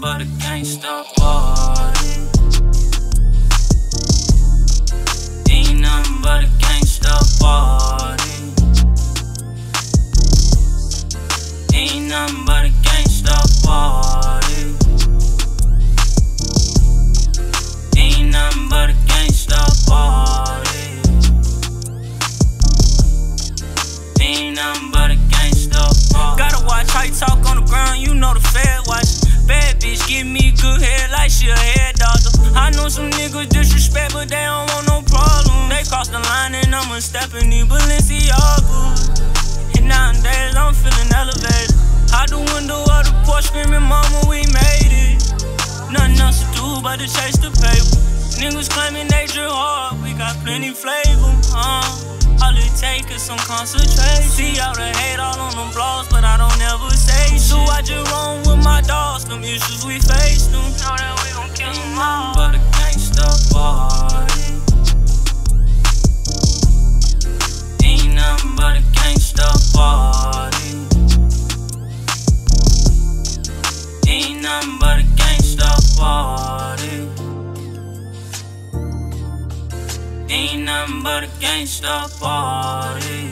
but a gangsta party. Ain't nothing but a gangsta party. Ain't nothing but a gangsta party. Ain't nothing but a gangsta party. Ain't nothing but a gangsta party. Gotta watch how you talk on the ground, you know the Fed watch. Bad bitch give me good head like she a head doctor. I know some niggas disrespect, but they don't want no problem. They cross the line and I'ma step in the Balenciaga. And nowadays I'm feeling elevated. Out the window of the Porsche screaming, mama, we made it. Nothing else to do but to chase the paper. Niggas claiming they drill hard, we got plenty flavor. All it take is some concentration. See all the hate all on them blogs, but I don't ever say shit. So I just roll with my dogs, them issues we face them. Know that we gon' kill them all. But a gangsta party. Ain't nothing but a gangsta party. Ain't nothing but a gangsta party. Ain't nothing but a gangsta party.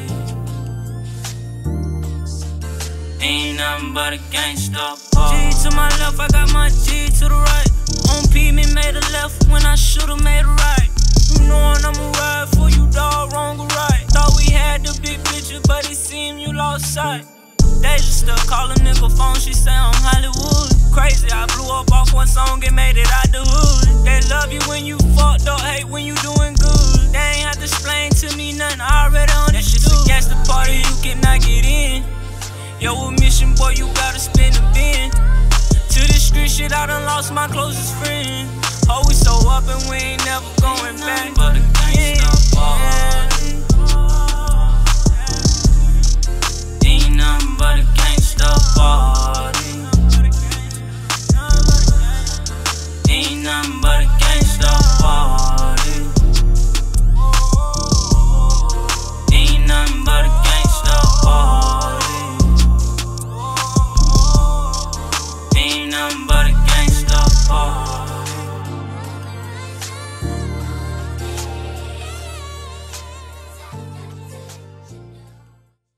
Ain't nothing but a gangsta party. G to my left, I got my G to the right. On P, me made a left when I should've made a right. You knowin' I'ma ride for you, dog, wrong or right. Thought we had the big picture, but it seemed you lost sight. Deja still call a nigga phone, she say I'm Hollywood. Crazy, I blew up off one song and made it out the hood. They love you when you fucked up, hate when you doing good. They ain't have to explain to me nothing, I already understood. That shit's against the party, you cannot get in. Yo, a mission, boy, you gotta spin the bin. To this street shit, I done lost my closest friend. Oh, we so up and we ain't never going back. But a gangsta party. Ain't nothing but a gangsta party.